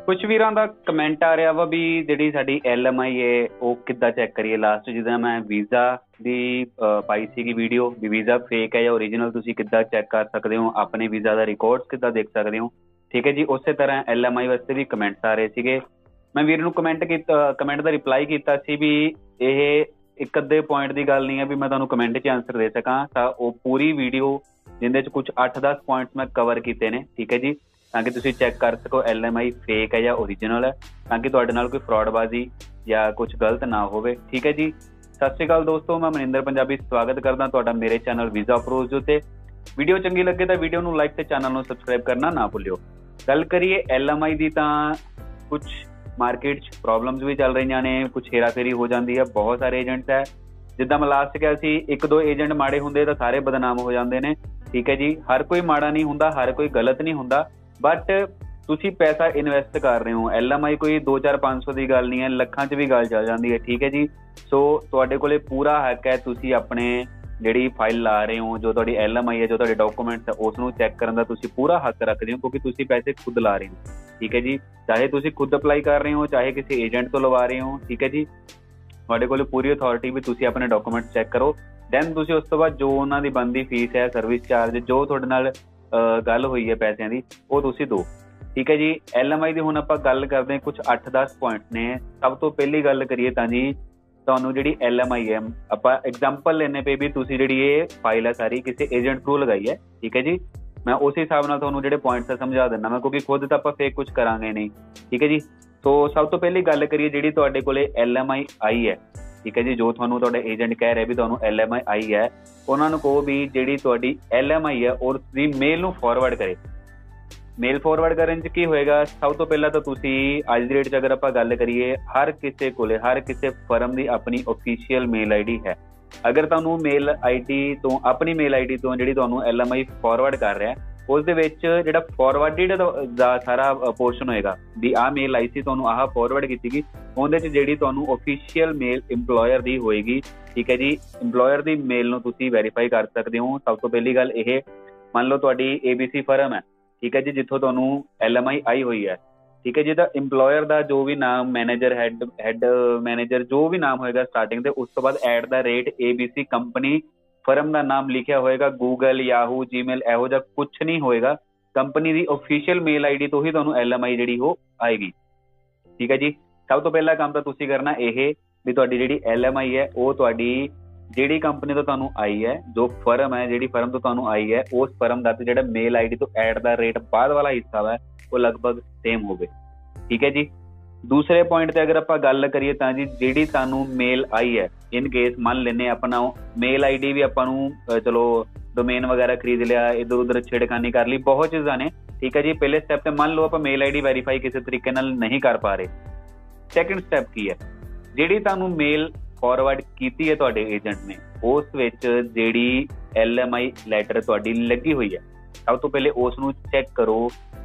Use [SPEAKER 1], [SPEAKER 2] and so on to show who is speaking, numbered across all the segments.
[SPEAKER 1] कुछ वीरां दा कमेंट आ रहा वा भी जिहड़ी साडी LMI है वो किद्दां चैक करिए। लास्ट जिद्दां मैं वीज़ा दी पाई सीगी वीडियो भी वीज़ा फेक है या ओरीजिनल तुसीं किद्दां चैक कर सकते हो, अपने वीज़ा दा रिकॉर्ड्स किद्दां देख सकते हो। ठीक है जी। उस तरह LMI वास्ते भी कमेंट्स आ रहे सीगे। मैं वीर नूं कमेंट दा रिप्लाई कीता सी भी ਇਹ ਇੱਕ ਅੱਧੇ ਪੁਆਇੰਟ ਦੀ ਗੱਲ नहीं है भी मैं ਤੁਹਾਨੂੰ कमेंट 'ਚ आंसर दे सकां। ਤਾਂ ਉਹ ਪੂਰੀ ਵੀਡੀਓ जिंदे च कुछ 8-10 पॉइंट्स मैं कवर किए ने, ठीक है जी, ताकि तुसीं चैक कर सको LMI फेक है या ओरीजिनल है, ताकि तुहाडे नाल कोई फ्रॉडबाजी या कुछ गलत ना होवे। ठीक है जी। सत श्री अकाल दोस्तों, मैं मनिंदर पंजाबी स्वागत करदा तुहाडा मेरे चैनल वीज़ा अप्रोच दे उत्ते। वीडियो चंगी लगे तो वीडियो नूं लाइक ते चैनल नूं सबसक्राइब करना ना भुल्लिओ। गल करिए LMI दी तां कुछ मार्केट च प्रॉब्लम्स भी चल रही ने, कुछ हेराफेरी हो जाती है, बहुत सारे एजेंट्स है। जिद्दां मैं लास्ट कहा सी एक दो एजेंट माड़े हुंदे तां सारे बदनाम हो जाते हैं। ठीक है जी। हर कोई माड़ा नहीं हुंदा, हर कोई गलत नहीं हुंदा, बट तुसी पैसा इन्वेस्ट कर रहे हो। LMI कोई 2-4-500 की गल नहीं है, लखां च भी गल चल जाती है। ठीक है जी। सो तुहाडे कोले पूरा हक है, तुसी अपने जिहड़ी फाइल ला रहे हो, जो तुहाडी LMI है, जो तुहाडे डॉक्यूमेंट्स है, उसनूं चैक करन दा तुसी पूरा हक रखदे हो, क्योंकि तुसी पैसे खुद ला रहे हो। ठीक है जी। चाहे तुसी खुद अप्लाई कर रहे हो, चाहे किसी एजेंट तो लवा रहे हो। ठीक है जी। तुहाडे कोल पूरी अथॉरिटी भी तुसी अपने डॉक्यूमेंट्स चैक करो, दैन तुसी उस तो बाद जो उन्हां दी बनदी फीस है, सर्विस चार्ज, जो तुहाडे नाल गल हुई है पैसों की, वो तुसी दो। ठीक है जी। LMI दी हुण आपां गल करदे हां, कुछ 8-10 पॉइंट ने। सब तो पहली गल करिए तां जी तुहानूं जिहड़ी LMI है, आपां एग्जाम्पल लैने पे भी तुसी जिहड़ी ये फाइल है सारी किसी एजेंट थ्रू लगाई है। ठीक है जी। मैं उस हिसाब नाल तुहानूं जिहड़े पॉइंट्स है समझा दिंदा मैं, क्योंकि खुद तां आपां फेक कुछ करांगे नहीं। ठीक है जी। तो सब तो पहली गल करिए जिहड़ी तुहाडे कोले LMI आई है, ठीक है जी, जो तुहानूं तुहाडा एजेंट कह रहा भी तुहानूं LMI आई है, उन्हां नूं कहो भी जिहड़ी तुहाडी LMI है उसदी मेल नूं फॉरवर्ड करे। मेल फॉरवर्ड करन च की होएगा, सब तो पहला तो तुसी अज दी डेट च अगर आपां गल करिए, हर किसी कोले हर किसी फर्म दी अपनी ऑफिशियल मेल ID है। अगर तुहानूं मेल ID तो अपनी मेल ID तो जिहड़ी तुहानूं LMI फॉरवर्ड कर रहा है, उस दे विच जिहड़ा फॉरवर्डेड दा सारा पोर्शन होएगा भी आ मेल आई सी तुहानूं आह फॉरवर्ड कीती गई, उहदे च जिहड़ी तुहानूं ऑफिशियल मेल इंप्लॉयर दी होएगी। ठीक है जी। इंप्लॉयर दी मेल नूं तुसीं वैरीफाई कर सकदे हो। सब तो पहली गल इह, मान लो तुहाडी ABC फर्म है, ठीक है जी, जिथों तुहानूं LMI आई हुई है। ठीक है जी। तो इंप्लॉयर का जो भी नाम, मैनेजर, हैड मैनेजर, जो भी नाम होएगा स्टार्टिंग से, उस तो बाद @ABC कंपनी फर्म का नाम लिखा होएगा। गूगल, याहू, जीमेल इहो जिहा कुछ नहीं होएगा। कंपनी की ऑफिशियल मेल ID तो ही तुहानूं LMI जिहड़ी हो आएगी। ठीक है जी। सब तो पहला काम तो तुसीं करना यह भी तुहाडी जिहड़ी LMI है वो तुहाडी जिहड़ी कंपनी तो तुहानूं आई है, जो फर्म है, जिहड़ी फर्म तो तुहानूं आई है, उस फर्म का जिहड़ा मेल ID तो @ बाद वाला हिस्सा है वो लगभग सेम होवे। ठीक है जी। दूसरे पॉइंट पे अगर आपां गल करिए तां जी जिहड़ी तुहानूं मेल आई है, इन केस मान लेने अपना मेल ID भी आपां नूं चलो डोमेन वगैरह खरीद लिया, इधर उधर छेड़खानी कर ली, बहुत चीज़ां ने। ठीक है जी। पहले स्टैप ते मान लो आपां मेल ID वैरीफाई किसी तरीके नाल नहीं कर पा रहे। सैकेंड स्टैप की है, जिहड़ी तुहानूं मेल फॉरवर्ड कीती है तुहाडे एजेंट ने, उस विच जिहड़ी LMI लैटर तुहाडी लगी हुई है, सब तो पहले उसनूं चैक करो।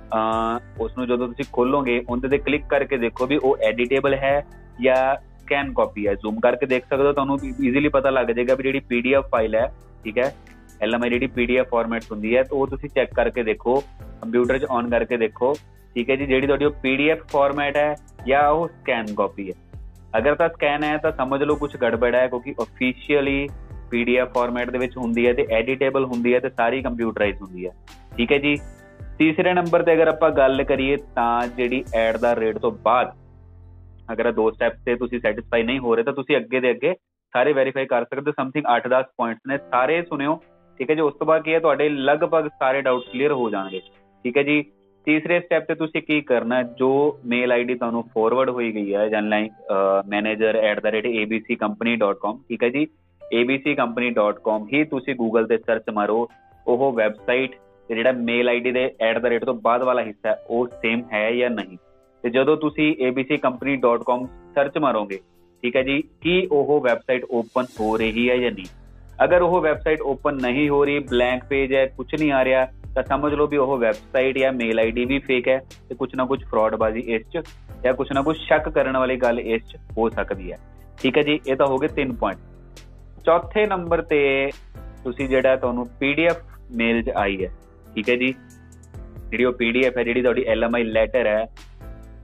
[SPEAKER 1] उसनूं जदों तुसीं खोलोगे उहदे ते क्लिक करके देखो भी वो एडिटेबल है या स्कैन कॉपी है। जूम करके देख सकते हो, तुहानूं ईजीली पता लग जाएगा भी जिहड़ी PDF फाइल है, ठीक है, LMI जिहड़ी PDF फॉर्मेट हुंदी है, तो वो तुसीं चैक करके देखो, कंप्यूटर 'च ऑन करके देखो। ठीक है जी। जिहड़ी तुहाडी PDF फॉर्मेट है या वो स्कैन कॉपी है। अगर तो स्कैन है तो समझ लो कुछ गड़बड़ है, क्योंकि ऑफिशियली PDF फॉर्मेट दे विच हुंदी है, तो एडिटेबल हुंदी है, तो सारी कंप्यूटराइज हुंदी है। ठीक है जी। तीसरे नंबर पर अगर आपां गल करिए तां जिहड़ी @ तो बाद अगर 2 स्टैप से तुसीं सैटिस्फाई नहीं हो रहे तो तुसीं अगे दे अगे सारे वैरीफाई कर सकते हो। समथिंग 8-10 पॉइंट्स ने, सारे सुनियो। ठीक है जी। उस तो बाद की है तुहाडे लगभग सारे डाउट क्लीयर हो जाएंगे। ठीक है जी। तीसरे स्टैप पे तुसीं की करना, जो मेल ID तुहानूं फॉरवर्ड होई गई है, जन लाइक मैनेजर @abccompany.com। ठीक है जी। abccompany.com ही तुसीं गूगल ते सर्च मारो, वो वैबसाइट जिहड़ा मेल ID दे @ तो बाद वाला हिस्सा है वो सेम है या नहीं। तो जदों तुसीं abccompany.com सर्च मारोगे, ठीक है जी, कि वो वैबसाइट ओपन हो रही है या नहीं। अगर वो वैबसाइट ओपन नहीं हो रही, ब्लैंक पेज है, कुछ नहीं आ रहा, तो समझ लो भी वो वैबसाइट या मेल ID भी फेक है, तो कुछ ना कुछ फ्रॉडबाजी इस च या कुछ ना कुछ शक करने वाली गल इस च हो सकती है। ठीक है जी। ये तो हो गए 3 पॉइंट। चौथे नंबर ते तुसीं जिहड़ा तुहानूं PDF मेल च आई है, ठीक है जी, जिहड़ी PDF है, जिहड़ी तुहाडी LMI लैटर है,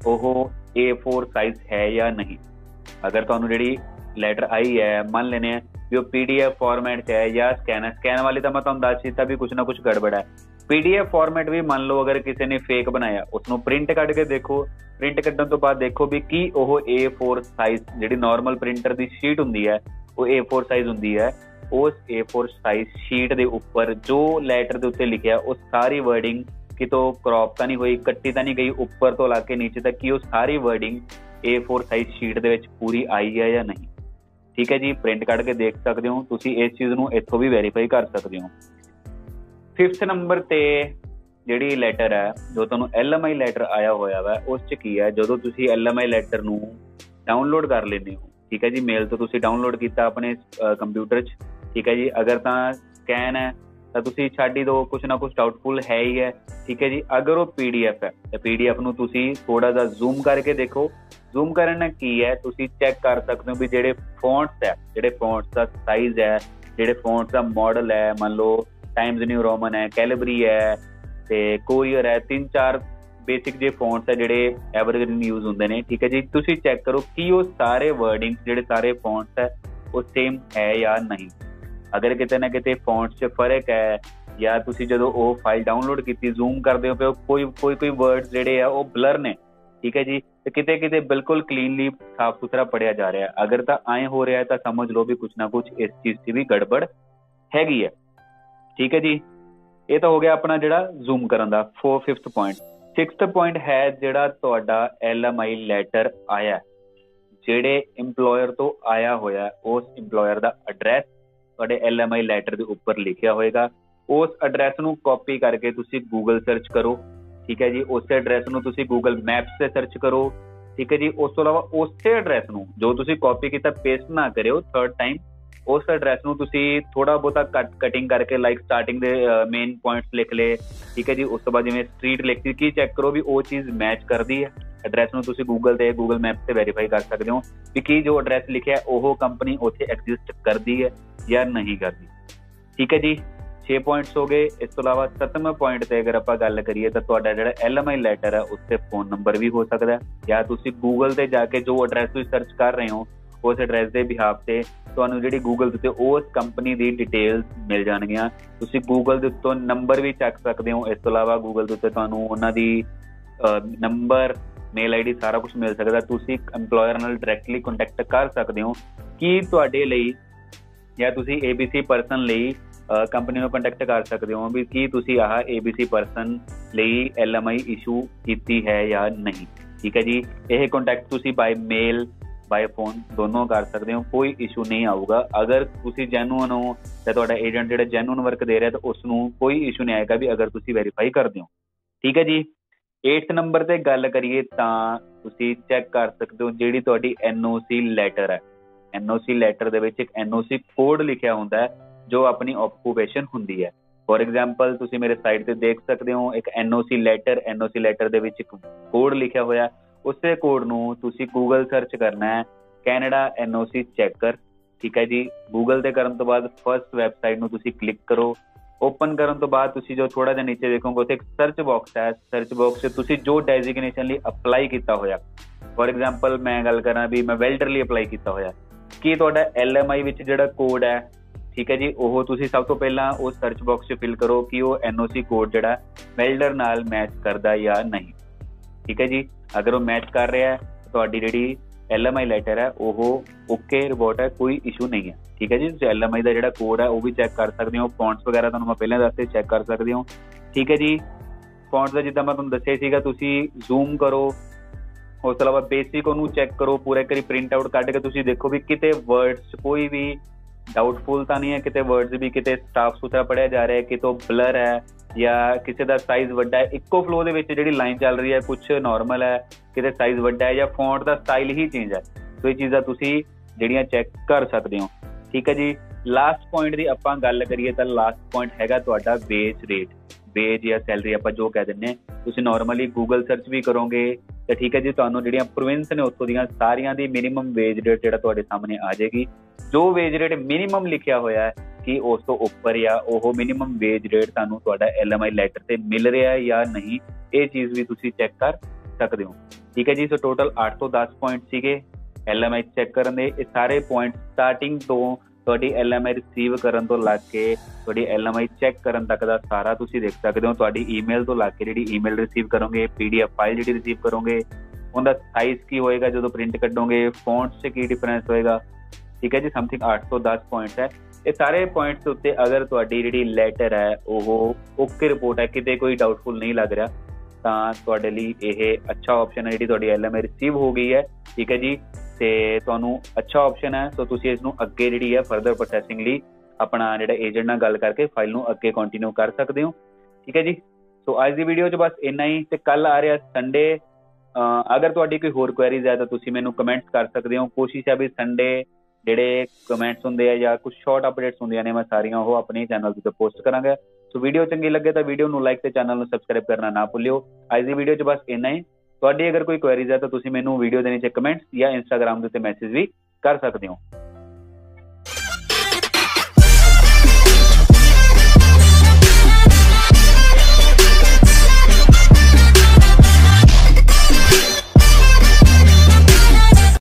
[SPEAKER 1] ਉਹ A4 ਸਾਈਜ਼ ਹੈ ਜਾਂ ਨਹੀਂ। ਅਗਰ ਤੁਹਾਨੂੰ ਜਿਹੜੀ ਲੈਟਰ ਆਈ ਹੈ, ਮੰਨ ਲੈਂਦੇ ਆ ਵੀ ਉਹ PDF ਫਾਰਮੈਟ 'ਚ ਹੈ ਜਾਂ ਸਕੈਨ ਵਾਲੀ, ਤਾਂ ਮੈਂ ਤੁਹਾਨੂੰ ਦੱਸ ਦਿੱਤਾ ਵੀ ਕੁਛ ਨਾ ਕੁਛ ਗੜਬੜ ਹੈ। PDF ਫਾਰਮੈਟ ਵੀ ਮੰਨ ਲਓ ਅਗਰ ਕਿਸੇ ਨੇ ਫੇਕ ਬਣਾਇਆ, ਉਸਨੂੰ ਪ੍ਰਿੰਟ ਕੱਢ ਕੇ ਦੇਖੋ, ਪ੍ਰਿੰਟ ਕੱਢਣ ਤੋਂ ਬਾਅਦ ਦੇਖੋ ਵੀ ਕੀ ਉਹ A4 ਸਾਈਜ਼, ਜਿਹੜੀ ਨਾਰਮਲ ਪ੍ਰਿੰਟਰ ਦੀ ਸ਼ੀਟ ਹੁੰਦੀ ਹੈ ਉਹ A4 ਸਾਈਜ਼ ਹੁੰਦੀ ਹੈ, ਉਸ A4 ਸਾਈਜ਼ ਸ਼ੀਟ ਦੇ ਉੱਪਰ ਜੋ ਲੈਟਰ ਦੇ ਉੱਤੇ ਲਿਖਿਆ ਉਹ ਸਾਰੀ ਵਰਡਿੰਗ ਕਿਤੋਂ ਕ੍ਰੌਪ ਤਾਂ ਨਹੀਂ ਹੋਈ, ਕੱਟੀ ਤਾਂ ਨਹੀਂ ਗਈ ਉੱਪਰ ਤੋਂ ਲਾ ਕੇ ਨੀਚੇ ਤੱਕ, ਕਿ ਉਹ ਸਾਰੀ ਵਰਡਿੰਗ A4 ਸਾਈਜ਼ ਸ਼ੀਟ ਦੇ ਵਿੱਚ ਪੂਰੀ ਆਈ ਹੈ ਜਾਂ ਨਹੀਂ। ਠੀਕ ਹੈ ਜੀ, ਪ੍ਰਿੰਟ ਕੱਢ ਕੇ ਦੇਖ ਸਕਦੇ ਹੋ ਤੁਸੀਂ, ਇਸ ਚੀਜ਼ ਨੂੰ ਇੱਥੋਂ ਵੀ ਵੈਰੀਫਾਈ ਕਰ ਸਕਦੇ ਹੋ। 5th ਨੰਬਰ ਤੇ ਜਿਹੜੀ ਲੈਟਰ ਹੈ, ਜੋ ਤੁਹਾਨੂੰ LMI ਲੈਟਰ ਆਇਆ ਹੋਇਆ ਵਾ, ਉਸ 'ਚ ਕੀ ਹੈ, ਜਦੋਂ ਤੁਸੀਂ LMI ਲੈਟਰ ਨੂੰ ਡਾਊਨਲੋਡ ਕਰ ਲੈਂਦੇ ਹੋ, ਠੀਕ ਹੈ ਜੀ, ਮੇਲ ਤੋਂ ਤੁਸੀਂ ਡਾਊਨਲੋਡ ਕੀਤਾ ਆਪਣੇ ਕੰਪਿਊਟਰ 'ਚ, ਠੀਕ ਹੈ ਜੀ, ਅਗਰ ਤਾਂ ਸਕੈਨ ਹੈ ਤਾਂ ਤੁਸੀਂ ਛੱਡ ਹੀ ਦਿਓ, ਕੁਛ ਨਾ ਕੁਛ ਡਾਊਟਫੁਲ ਹੈ ਹੀ ਹੈ, ਠੀਕ ਹੈ ਜੀ। ਅਗਰ ਉਹ PDF ਹੈ ਤਾਂ PDF ਨੂੰ ਤੁਸੀਂ ਥੋੜਾ ਜਿਹਾ ਜ਼ੂਮ ਕਰਕੇ ਦੇਖੋ। ਜ਼ੂਮ ਕਰਨ ਨਾਲ ਕੀ ਹੈ, ਤੁਸੀਂ ਚੈੱਕ ਕਰ ਸਕਦੇ ਹੋ ਵੀ ਜਿਹੜੇ ਫੌਂਟਸ ਹੈ, ਜਿਹੜੇ ਫੌਂਟਸ ਦਾ ਸਾਈਜ਼ ਹੈ, ਜਿਹੜੇ ਫੌਂਟਸ ਦਾ ਮਾਡਲ ਹੈ, ਮੰਨ ਲਓ ਟਾਈਮਜ਼ ਨਿਊ ਰੋਮਨ ਹੈ, ਕੈਲੀਬਰੀ ਹੈ ਤੇ ਕੋਰੀਅਰ ਹੈ, 3-4 ਬੇਸਿਕ ਜੇ ਫੌਂਟਸ ਹੈ ਜਿਹੜੇ ਐਵਰਗ੍ਰੀਨ ਯੂਜ਼ ਹੁੰਦੇ ਨੇ, ਠੀਕ ਹੈ ਜੀ। ਤੁਸੀਂ ਚੈੱਕ ਕਰੋ ਕਿ ਉਹ ਸਾਰੇ ਵਰਡਿੰਗ, ਜਿਹੜੇ ਸਾਰੇ ਫੌਂਟਸ ਹੈ ਉਹ ਸੇਮ ਹੈ ਜਾਂ ਨਹੀਂ। ਅਗਰ ਕਿਤੇ ਨਾ ਕਿਤੇ ਫੌਂਟਸ 'ਚ ਫਰਕ ਹੈ, ਜਾਂ ਤੁਸੀਂ ਜਦੋਂ ਉਹ ਫਾਈਲ ਡਾਊਨਲੋਡ ਕੀਤੀ ਜ਼ੂਮ ਕਰਦੇ ਹੋ ਪਏ ਕੋਈ ਵਰਡਸ ਜਿਹੜੇ ਆ ਉਹ ਬਲਰ ਨੇ, ਠੀਕ ਹੈ ਜੀ, ਤੇ ਕਿਤੇ ਕਿਤੇ ਬਿਲਕੁਲ ਕਲੀਨਲੀ ਸਾਫ ਸੁਥਰਾ ਪੜ੍ਹਿਆ ਜਾ ਰਿਹਾ। ਅਗਰ ਤਾਂ ਐਂ ਹੋ ਰਿਹਾ ਤਾਂ ਸਮਝ ਲਓ ਵੀ ਕੁਛ ਨਾ ਕੁਛ ਇਸ ਚੀਜ਼ 'ਚ ਵੀ ਗੜਬੜ ਹੈਗੀ ਹੈ, ਠੀਕ ਹੈ ਜੀ। ਇਹ ਤਾਂ ਹੋ ਗਿਆ ਆਪਣਾ ਜਿਹੜਾ ਜ਼ੂਮ ਕਰਨ ਦਾ 5th ਪੁਆਇੰਟ। 6th ਪੁਆਇੰਟ ਹੈ ਜਿਹੜਾ ਤੁਹਾਡਾ LMI ਲੈਟਰ ਆਇਆ, ਜਿਹੜੇ ਇੰਪਲੋਇਰ ਤੋਂ ਆਇਆ ਹੋਇਆ, ਉਸ ਇੰਪਲੋਇਰ ਦਾ ਐਡਰੈਸ ਤੁਹਾਡੇ LMI ਲੈਟਰ ਦੇ ਉੱਪਰ ਲਿਖਿਆ ਹੋਏਗਾ। ਉਸ ਐਡਰੈਸ ਨੂੰ ਕਾਪੀ ਕਰਕੇ ਤੁਸੀਂ ਗੂਗਲ ਸਰਚ ਕਰੋ, ਠੀਕ ਹੈ ਜੀ। ਉਸੇ ਐਡਰੈਸ ਨੂੰ ਤੁਸੀਂ ਗੂਗਲ ਮੈਪਸ 'ਤੇ ਸਰਚ ਕਰੋ, ਠੀਕ ਹੈ ਜੀ। ਉਸ ਤੋਂ ਇਲਾਵਾ ਉਸੇ ਐਡਰੈਸ ਨੂੰ ਜੋ ਤੁਸੀਂ ਕਾਪੀ ਕੀਤਾ ਪੇਸਟ ਨਾ ਕਰਿਓ 3rd ਟਾਈਮ, ਉਸ ਐਡਰੈਸ ਨੂੰ ਤੁਸੀਂ ਥੋੜਾ ਬਹੁਤਾ ਕਟਿੰਗ ਕਰਕੇ, ਲਾਈਕ ਸਟਾਰਟਿੰਗ ਦੇ ਮੇਨ ਪੁਆਇੰਟਸ ਲਿਖ ਲਏ, ਠੀਕ ਹੈ ਜੀ। ਉਸ ਤੋਂ ਬਾਅਦ ਜਿਵੇਂ ਸਟਰੀਟ ਲਿਖਤੀ, ਕੀ ਚੈੱਕ ਕਰੋ ਵੀ ਉਹ ਚੀਜ਼ ਮੈਚ ਕਰਦੀ ਹੈ ਐਡਰੈਸ ਨੂੰ। ਤੁਸੀਂ ਗੂਗਲ ਮੈਪ ਤੇ ਵੈਰੀਫਾਈ ਕਰ ਸਕਦੇ ਹੋ ਵੀ ਕੀ ਜੋ ਐਡਰੈਸ ਲਿਖਿਆ ਉਹ ਕੰਪਨੀ ਉੱਥੇ ਐਗਜ਼ਿਸਟ ਕਰਦੀ ਹੈ ਜਾਂ ਨਹੀਂ ਕਰਦੀ, ਠੀਕ ਹੈ ਜੀ। 6 ਪੁਆਇੰਟਸ ਹੋ ਗਏ। ਇਸ ਤੋਂ ਇਲਾਵਾ 7ਵੇਂ ਪੁਆਇੰਟ ਤੇ ਅਗਰ ਆਪਾਂ ਗੱਲ ਕਰੀਏ ਤਾਂ ਤੁਹਾਡਾ ਜਿਹੜਾ LMI ਲੈਟਰ ਹੈ ਉਸ ਤੇ ਫੋਨ ਨੰਬਰ ਵੀ ਹੋ ਸਕਦਾ, ਜਾਂ ਤੁਸੀਂ ਗੂਗਲ ਤੇ ਜਾ ਕੇ ਜੋ ਐਡਰੈਸ ਤੁਸੀਂ ਸਰਚ ਕਰ ਰਹੇ ਹੋ ਉਸ ਐਡਰੈਸ ਦੇ ਬਿਹਾਫ ਤੇ ਤੁਹਾਨੂੰ ਜਿਹੜੀ ਗੂਗਲ ਦੇ ਉੱਤੇ ਉਸ ਕੰਪਨੀ ਦੀ ਡਿਟੇਲਸ ਮਿਲ ਜਾਣਗੀਆਂ। ਤੁਸੀਂ ਗੂਗਲ ਦੇ ਉੱਤੋਂ ਨੰਬਰ ਵੀ ਚੱਕ ਸਕਦੇ ਹੋ। ਇਸ ਤੋਂ ਇਲਾਵਾ ਗੂਗਲ ਦੇ ਉੱਤੇ ਤੁਹਾਨੂੰ ਉਹਨਾਂ ਦੀ ਨੰਬਰ, ਮੇਲ ID ਸਾਰਾ ਕੁਛ ਮਿਲ ਸਕਦਾ। ਤੁਸੀਂ ਇੰਪਲੋਇਰ ਨਾਲ ਡਾਇਰੈਕਟਲੀ ਕੰਟੈਕਟ ਕਰ ਸਕਦੇ ਹੋ ਕਿ ਤੁਹਾਡੇ ਲਈ, ਜਾਂ ਤੁਸੀਂ ABC ਪਰਸਨ ਲਈ ਕੰਪਨੀ ਨੂੰ ਕੰਟੈਕਟ ਕਰ ਸਕਦੇ ਹੋ ਵੀ ਕੀ ਤੁਸੀਂ ਆਹ ABC ਪਰਸਨ ਲਈ LMI ਇਸ਼ੂ ਕੀਤੀ ਹੈ ਜਾਂ ਨਹੀਂ, ਠੀਕ ਹੈ ਜੀ। ਇਹ ਕੰਟੈਕਟ ਤੁਸੀਂ ਬਾਈ ਮੇਲ, ਬਾਈ ਫੋਨ ਦੋਨੋਂ ਕਰ ਸਕਦੇ ਹੋ, ਕੋਈ ਇਸ਼ੂ ਨਹੀਂ ਆਊਗਾ। ਅਗਰ ਤੁਸੀਂ ਜੈਨੂਅਨ ਹੋ ਤਾਂ ਤੁਹਾਡਾ ਏਜੰਟ ਜਿਹੜਾ ਜੈਨੂਅਨ ਵਰਕ ਦੇ ਰਿਹਾ ਤਾਂ ਉਸ ਨੂੰ ਕੋਈ ਇਸ਼ੂ ਨਹੀਂ ਆਏਗਾ ਵੀ ਅਗਰ ਤੁਸੀਂ ਵੈਰੀਫਾਈ ਕਰਦੇ ਹੋ, ਠੀਕ ਹੈ ਜੀ। 8th ਨੰਬਰ ਤੇ ਗੱਲ ਕਰੀਏ ਤਾਂ ਤੁਸੀਂ ਚੈੱਕ ਕਰ ਸਕਦੇ ਹੋ ਜਿਹੜੀ ਤੁਹਾਡੀ NOC ਲੈਟਰ ਹੈ। NOC ਲੈਟਰ ਦੇ ਵਿੱਚ ਇੱਕ NOC ਕੋਡ ਲਿਖਿਆ ਹੁੰਦਾ ਹੈ ਜੋ ਆਪਣੀ ਆਕੂਪੇਸ਼ਨ ਹੁੰਦੀ ਹੈ। ਫੋਰ ਐਗਜ਼ਾਮਪਲ ਤੁਸੀਂ ਮੇਰੇ ਸਾਈਟ ਤੇ ਦੇਖ ਸਕਦੇ ਹੋ ਇੱਕ NOC ਲੈਟਰ ਦੇ ਵਿੱਚ ਇੱਕ ਕੋਡ ਲਿਖਿਆ ਹੋਇਆ। ਉਸੇ ਕੋਡ ਨੂੰ ਤੁਸੀਂ ਗੂਗਲ ਸਰਚ ਕਰਨਾ ਹੈ, ਕੈਨੇਡਾ NOC ਚੈਕਰ, ਠੀਕ ਹੈ ਜੀ। ਗੂਗਲ ਤੇ ਕਰਨ ਤੋਂ ਬਾਅਦ ਫਸਟ ਵੈਬਸਾਈਟ ਨੂੰ ਤੁਸੀਂ ਕਲਿੱਕ ਕਰੋ। ਓਪਨ ਕਰਨ ਤੋਂ ਬਾਅਦ ਤੁਸੀਂ ਜੋ ਥੋੜਾ ਜਿਹਾ ਨੀਚੇ ਦੇਖੋਗੇ ਉੱਥੇ ਇੱਕ ਸਰਚ ਬਾਕਸ ਹੈ। ਸਰਚ ਬਾਕਸ 'ਚ ਤੁਸੀਂ ਜੋ ਡੈਜ਼ਿਗਨੇਸ਼ਨ ਲਈ ਅਪਲਾਈ ਕੀਤਾ ਹੋਇਆ, ਫੋਰ ਐਗਜ਼ਾਮਪਲ ਮੈਂ ਗੱਲ ਕਰਾਂ ਵੀ ਮੈਂ ਵੈਲਡਰ ਲਈ ਅਪਲਾਈ ਕੀਤਾ ਹੋਇਆ, ਕੀ ਤੁਹਾਡਾ LMI ਵਿੱਚ ਜਿਹੜਾ ਕੋਡ ਹੈ, ਠੀਕ ਹੈ ਜੀ, ਉਹ ਤੁਸੀਂ ਸਭ ਤੋਂ ਪਹਿਲਾਂ ਉਹ ਸਰਚ ਬਾਕਸ 'ਚ ਫਿਲ ਕਰੋ ਕਿ ਉਹ NOC ਕੋਡ ਜਿਹੜਾ ਵੈਲਡਰ ਨਾਲ ਮੈਚ ਕਰਦਾ ਜਾਂ ਨਹੀਂ, ਠੀਕ ਹੈ ਜੀ। ਅਗਰ ਉਹ ਮੈਚ ਕਰ ਰਿਹਾ ਹੈ ਤੁਹਾਡੀ ਜਿਹੜੀ LMI ਲੈਟਰ ਹੈ ਉਹ ਓਕੇ ਰਿਪੋਰਟ ਹੈ, ਕੋਈ ਇਸ਼ੂ ਨਹੀਂ ਹੈ, ਠੀਕ ਹੈ ਜੀ। ਤੁਸੀਂ LMI ਦਾ ਜਿਹੜਾ ਕੋਡ ਹੈ ਉਹ ਵੀ ਚੈੱਕ ਕਰ ਸਕਦੇ ਹੋ। ਫੌਂਟਸ ਵਗੈਰਾ ਤੁਹਾਨੂੰ ਮੈਂ ਪਹਿਲਾਂ ਦੱਸੇ ਚੈੱਕ ਕਰ ਸਕਦੇ ਹੋ, ਠੀਕ ਹੈ ਜੀ। ਫੌਂਟਸ ਦਾ ਜਿੱਦਾਂ ਮੈਂ ਤੁਹਾਨੂੰ ਦੱਸਿਆ ਸੀਗਾ ਤੁਸੀਂ ਜ਼ੂਮ ਕਰੋ। ਉਸ ਤੋਂ ਇਲਾਵਾ ਬੇਸਿਕ ਉਹਨੂੰ ਚੈੱਕ ਕਰੋ, ਪੂਰਾ ਇੱਕ ਵਾਰੀ ਪ੍ਰਿੰਟ ਆਊਟ ਕੱਢ ਕੇ ਤੁਸੀਂ ਦੇਖੋ ਵੀ ਕਿਤੇ ਵਰਡਸ ਕੋਈ ਵੀ ਡਾਊਟਫੁਲ ਤਾਂ ਨਹੀਂ ਹੈ, ਕਿਤੇ ਵਰਡਸ ਵੀ ਕਿਤੇ ਸਾਫ ਸੁਥਰਾ ਪੜ੍ਹਿਆ ਜਾ ਰਿਹਾ, ਕਿਤੋਂ ਬਲਰ ਹੈ ਜਾਂ ਕਿਸੇ ਦਾ ਸਾਈਜ਼ ਵੱਡਾ ਹੈ। ਇੱਕੋ ਫਲੋ ਦੇ ਵਿੱਚ ਜਿਹੜੀ ਲਾਈਨ ਚੱਲ ਰਹੀ ਹੈ ਕੁਛ ਨਾਰਮਲ ਹੈ, ਕਿਤੇ ਸਾਈਜ਼ ਵੱਡਾ ਹੈ ਜਾਂ ਫੌਂਟ ਦਾ ਸਟਾਈਲ ਹੀ ਚੇਂਜ ਹੈ। ਸੋ ਇਹ ਚੀਜ਼ਾਂ ਤੁਸੀਂ ਜਿਹੜੀਆਂ ਚੈੱਕ ਕਰ ਸਕਦੇ ਹੋ, ਠੀਕ ਹੈ ਜੀ। ਲਾਸਟ ਪੁਆਇੰਟ ਦੀ ਆਪਾਂ ਗੱਲ ਕਰੀਏ ਤਾਂ ਲਾਸਟ ਪੁਆਇੰਟ ਹੈਗਾ ਤੁਹਾਡਾ ਵੇਜ ਰੇਟ, ਵੇਜ ਜਾਂ ਸੈਲਰੀ ਆਪਾਂ ਜੋ ਕਹਿ ਦਿੰਦੇ ਹਾਂ। ਤੁਸੀਂ ਨਾਰਮਲੀ ਗੂਗਲ ਸਰਚ ਵੀ ਕਰੋਗੇ ਤਾਂ ਠੀਕ ਹੈ ਜੀ, ਤੁਹਾਨੂੰ ਜਿਹੜੀਆਂ ਪ੍ਰੋਵਿੰਸ ਨੇ ਉੱਥੋਂ ਦੀਆਂ ਸਾਰੀਆਂ ਦੀ ਮਿਨੀਮਮ ਵੇਜ ਰੇਟ ਜਿਹੜਾ ਤੁਹਾਡੇ ਸਾਹਮਣੇ ਆ ਜਾਏਗੀ। ਜੋ ਵੇਜ ਰੇਟ ਮਿਨੀਮਮ ਲਿਖਿਆ ਹੋਇਆ ਹੈ ਕਿ ਉਸ ਤੋਂ ਉੱਪਰ ਜਾਂ ਉਹ ਮਿਨੀਮਮ ਵੇਜ ਰੇਟ ਤੁਹਾਨੂੰ ਤੁਹਾਡਾ LMI ਲੈਟਰ ਤੇ ਮਿਲ ਰਿਹਾ ਹੈ ਜਾਂ ਨਹੀਂ, ਇਹ ਚੀਜ਼ ਵੀ ਤੁਸੀਂ ਚੈੱਕ ਕਰ ਸਕਦੇ ਹੋ। ਠੀਕ ਹੈ ਜੀ। ਸੋ ਟੋਟਲ 8 ਤੋਂ 10 ਪੁਆਇੰਟ ਸੀਗੇ LMI ਚੈੱਕ ਕਰਨ ਦੇ। ਇਹ ਸਾਰੇ ਪੁਆਇੰਟ ਸਟਾਰਟਿੰਗ ਤੋਂ ਤੁਹਾਡੀ LMI ਰਿਸੀਵ ਕਰਨ ਤੋਂ ਲੱਗ ਕੇ ਤੁਹਾਡੀ LMI ਚੈੱਕ ਕਰਨ ਤੱਕ ਦਾ ਸਾਰਾ ਤੁਸੀਂ ਦੇਖ ਸਕਦੇ ਹੋ। ਤੁਹਾਡੀ ਈਮੇਲ ਤੋਂ ਲੱਗ ਕੇ ਜਿਹੜੀ ਈਮੇਲ ਰਿਸੀਵ ਕਰੋਗੇ, PDF ਫਾਈਲ ਜਿਹੜੀ ਰਿਸੀਵ ਕਰੋਗੇ, ਉਹਦਾ ਸਾਈਜ਼ ਕੀ ਹੋਏਗਾ ਜਦੋਂ ਪ੍ਰਿੰਟ ਕੱਢੋਗੇ, ਫੌਂਟਸ 'ਚ ਕੀ ਡਿਫਰੈਂਸ ਹੋਏਗਾ, ਠੀਕ ਹੈ ਜੀ। ਸਮਥਿੰਗ 8 ਤੋਂ 10 ਪੁਆਇੰਟਸ ਹੈ। ਇਹ ਸਾਰੇ ਪੁਆਇੰਟਸ ਦੇ ਉੱਤੇ ਅਗਰ ਤੁਹਾਡੀ ਜਿਹੜੀ ਲੈਟਰ ਹੈ ਉਹ ਓਕੇ ਰਿਪੋਰਟ ਹੈ, ਕਿਤੇ ਕੋਈ ਡਾਊਟਫੁਲ ਨਹੀਂ ਲੱਗ ਰਿਹਾ, ਤਾਂ ਤੁਹਾਡੇ ਲਈ ਇਹ ਅੱਛਾ ਆਪਸ਼ਨ ਹੈ। ਜਿਹੜੀ ਤੁਹਾਡੀ LMI ਰਿਸੀਵ ਹੋ ਗਈ ਹੈ, ਠੀਕ ਹੈ ਜੀ, ਤੇ ਤੁਹਾਨੂੰ ਅੱਛਾ ਆਪਸ਼ਨ ਹੈ। ਸੋ ਤੁਸੀਂ ਇਸ ਨੂੰ ਅੱਗੇ ਜਿਹੜੀ ਹੈ ਫਰਦਰ ਪ੍ਰੋਸੈਸਿੰਗ ਲਈ ਆਪਣਾ ਜਿਹੜਾ ਏਜੰਟ ਨਾਲ ਗੱਲ ਕਰਕੇ ਫਾਈਲ ਨੂੰ ਅੱਗੇ ਕੰਟੀਨਿਊ ਕਰ ਸਕਦੇ ਹੋ, ਠੀਕ ਹੈ ਜੀ। ਸੋ ਅੱਜ ਦੀ ਵੀਡੀਓ 'ਚ ਬਸ ਇੰਨਾ ਹੀ, ਤੇ ਕੱਲ ਆ ਰਿਹਾ ਸੰਡੇ। ਅਗਰ ਤੁਹਾਡੀ ਕੋਈ ਹੋਰ ਕੁਐਰੀਜ਼ ਹੈ ਤਾਂ ਤੁਸੀਂ ਮੈਨੂੰ ਕਮੈਂਟਸ ਕਰ ਸਕਦੇ ਹੋ। ਕੋਸ਼ਿਸ਼ ਹੈ ਵੀ ਸੰਡੇ ਜਿਹੜੇ ਕਮੈਂਟਸ ਹੁੰਦੇ ਆ ਜਾਂ ਕੁਝ ਸ਼ਾਰਟ ਅਪਡੇਟਸ ਹੁੰਦੀਆਂ ਨੇ, ਮੈਂ ਸਾਰੀਆਂ ਉਹ ਆਪਣੇ ਚੈਨਲ ਉੱਤੇ ਪੋਸਟ ਕਰਾਂਗਾ। ਸੋ ਵੀਡੀਓ ਚੰਗੀ ਲੱਗੇ ਤਾਂ ਵੀਡੀਓ ਨੂੰ ਲਾਈਕ ਤੇ ਚੈਨਲ ਨੂੰ ਸਬਸਕ੍ਰਾਈਬ ਕਰਨਾ ਨਾ ਭੁੱਲਿਓ। ਅੱਜ ਦੀ ਵੀਡੀਓ 'ਚ ਬਸ ਇੰਨਾ ਹੀ। ਤੁਹਾਡੀ ਅਗਰ ਕੋਈ ਕੁਐਰੀਜ਼ ਹੈ ਤਾਂ ਤੁਸੀਂ ਮੈਨੂੰ ਵੀਡੀਓ ਦੇ ਨੀਚੇ ਕਮੈਂਟਸ ਜਾਂ ਇੰਸਟਾਗ੍ਰਾਮ ਦੇ ਉੱਤੇ ਮੈਸੇਜ ਵੀ ਕਰ ਸਕਦੇ ਹੋ।